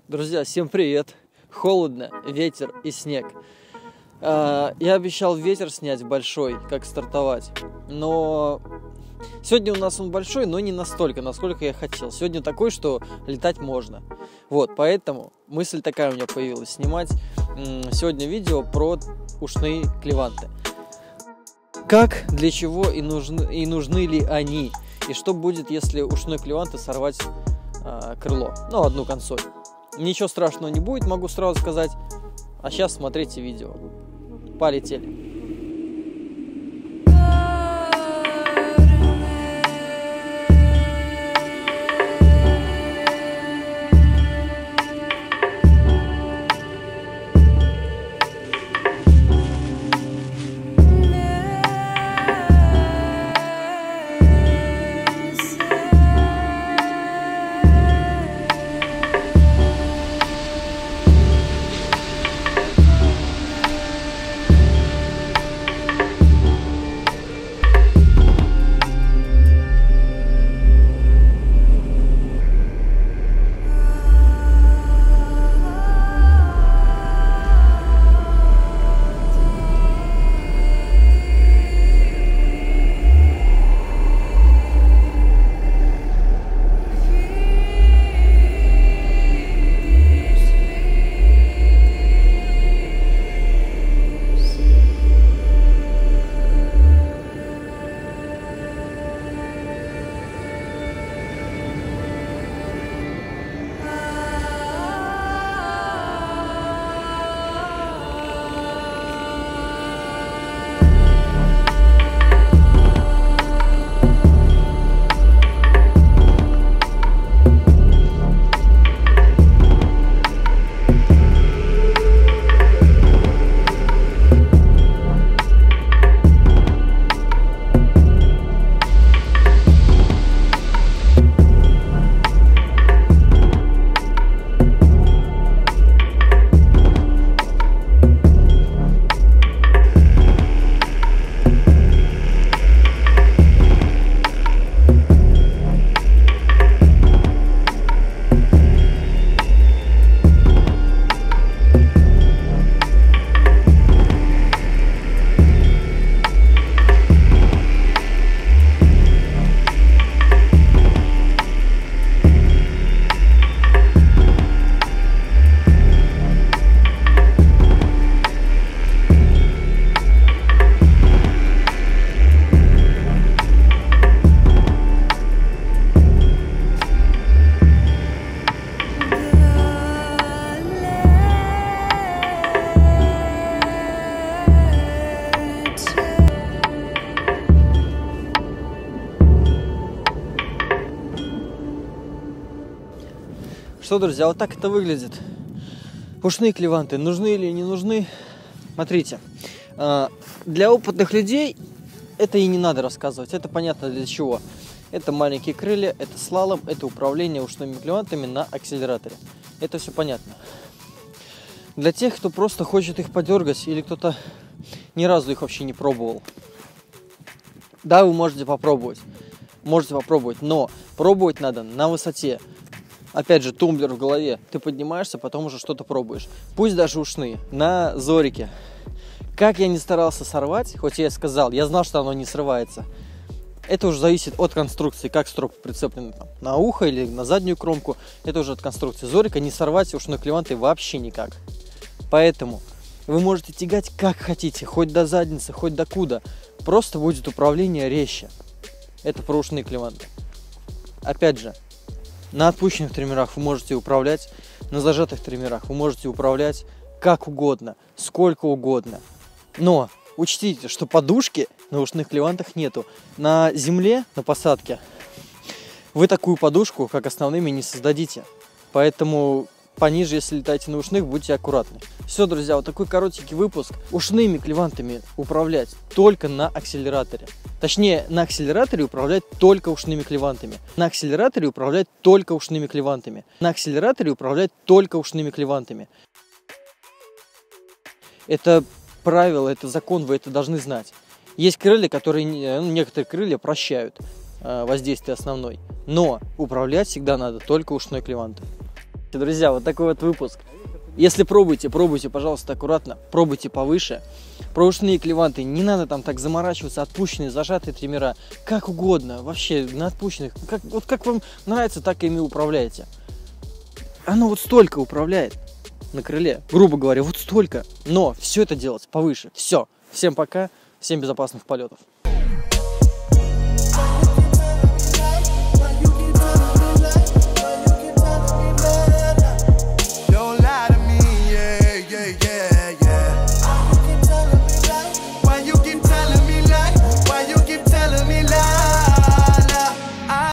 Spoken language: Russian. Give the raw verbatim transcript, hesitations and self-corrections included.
Друзья, всем привет! Холодно, ветер и снег. Я обещал ветер снять большой, как стартовать, но сегодня у нас он большой, но не настолько, насколько я хотел. Сегодня такой, что летать можно. Вот, поэтому мысль такая у меня появилась: снимать сегодня видео про ушные клеванты. Как, для чего и нужны, и нужны ли они? И что будет, если ушной клеванты сорвать э, крыло, ну, одну консоль? Ничего страшного не будет, могу сразу сказать. А сейчас смотрите видео. Полетели. Что, друзья, вот так это выглядит. Ушные клеванты нужны или не нужны? Смотрите, для опытных людей это и не надо рассказывать. Это понятно для чего. Это маленькие крылья, это слалом, это управление ушными клевантами на акселераторе. Это все понятно. Для тех, кто просто хочет их подергать, или кто-то ни разу их вообще не пробовал, да, вы можете попробовать. Можете попробовать, но пробовать надо на высоте. Опять же, тумблер в голове. Ты поднимаешься, потом уже что-то пробуешь. Пусть даже ушные. На зорике. Как я не старался сорвать, хоть я и сказал, я знал, что оно не срывается. Это уже зависит от конструкции, как стропа прицеплена там, на ухо или на заднюю кромку. Это уже от конструкции. Зорика не сорвать ушной клевантой вообще никак. Поэтому вы можете тягать как хотите, хоть до задницы, хоть до куда. Просто будет управление резче. Это про ушные клеванты. Опять же, на отпущенных триммерах вы можете управлять, на зажатых триммерах вы можете управлять как угодно, сколько угодно. Но учтите, что подушки на ушных клевантах нету. На земле, на посадке, вы такую подушку, как основными, не создадите. Поэтому пониже, если летаете на ушных, будьте аккуратны. Все, друзья, вот такой коротенький выпуск. Ушными клевантами управлять только на акселераторе. Точнее, на акселераторе управлять только ушными клевантами. На акселераторе управлять только ушными клевантами. На акселераторе управлять только ушными клевантами. Это правило, это закон, вы это должны знать. Есть крылья, которые, ну, некоторые крылья прощают э, воздействие основной. Но управлять всегда надо только ушной клевантой. Друзья, вот такой вот выпуск. Если пробуйте, пробуйте, пожалуйста, аккуратно, пробуйте повыше. Про ушные клеванты не надо там так заморачиваться, отпущенные, зажатые триммера, как угодно, вообще на отпущенных, как, вот как вам нравится, так ими управляете. Оно вот столько управляет на крыле, грубо говоря, вот столько, но все это делать повыше. Все, всем пока, всем безопасных полетов.